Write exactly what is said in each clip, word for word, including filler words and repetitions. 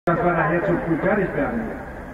dass wir nachher zu früh fertig werden.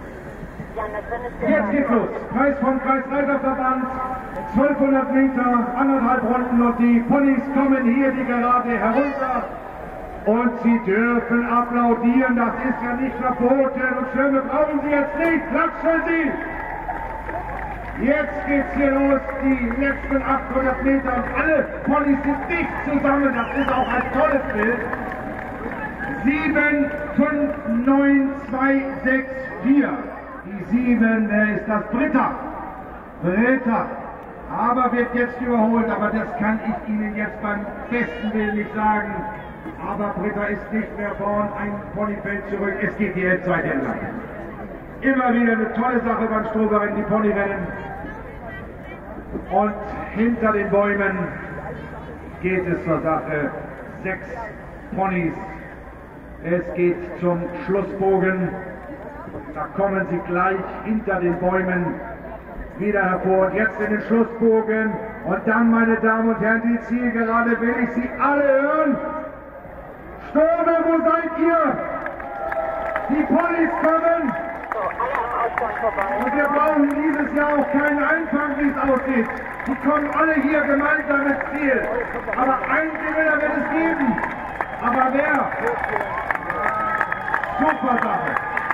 Jetzt geht's los. Preis vom Kreisreiterverband, zwölfhundert Meter, anderthalb Runden und die Ponys kommen hier die Gerade herunter. Und Sie dürfen applaudieren, das ist ja nicht verboten. Und Schirme brauchen Sie jetzt nicht, klatschen Sie! Jetzt geht's hier los, die letzten achthundert Meter und alle Ponys sind dicht zusammen, das ist auch ein tolles Bild. sieben, fünf, neun, zwei, sechs, vier. Die sieben, wer ist das? Britta. Britta. Aber wird jetzt überholt, aber das kann ich Ihnen jetzt beim besten Willen nicht sagen. Aber Britta ist nicht mehr vorn, ein Ponyfeld zurück, es geht die Endzeit entlang. Immer wieder eine tolle Sache beim Strohberennen, die Ponyrennen. Und hinter den Bäumen geht es zur Sache. Sechs Ponys. Es geht zum Schlussbogen. Da kommen sie gleich hinter den Bäumen wieder hervor. Und jetzt in den Schlussbogen. Und dann, meine Damen und Herren, die Zielgerade will ich Sie alle hören. Stürme, wo seid ihr? Die Ponys kommen. Und wir brauchen dieses Jahr auch keinen Einfang, wie es aussieht. Die kommen alle hier gemeinsam ins Ziel. Aber einen Gewinner wird es geben. Aber wer? Super Sache.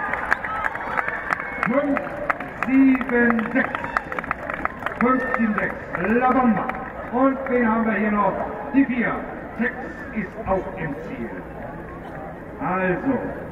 fünf, sieben, sechs. fünf, sieben, sechs. La Bamba. Und wen haben wir hier noch? Die vier. Tex ist auch im Ziel. Also.